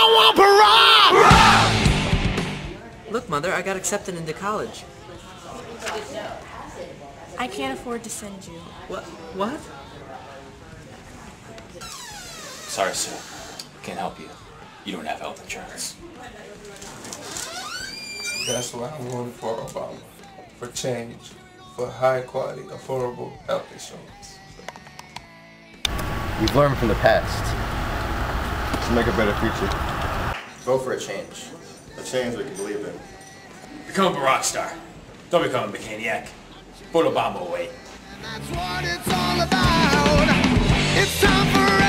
want parole! Look, Mother, I got accepted into college. I can't afford to send you. What? Sorry, sir. Can't help you. You don't have health insurance. That's why I'm voting for Obama. For change. For high quality, affordable health insurance. We've learned from the past to make a better future. Vote for a change. A change we can believe in. Become a rock star. Don't become a mechaniac. Put Obama away. That's what it's all about. It's time for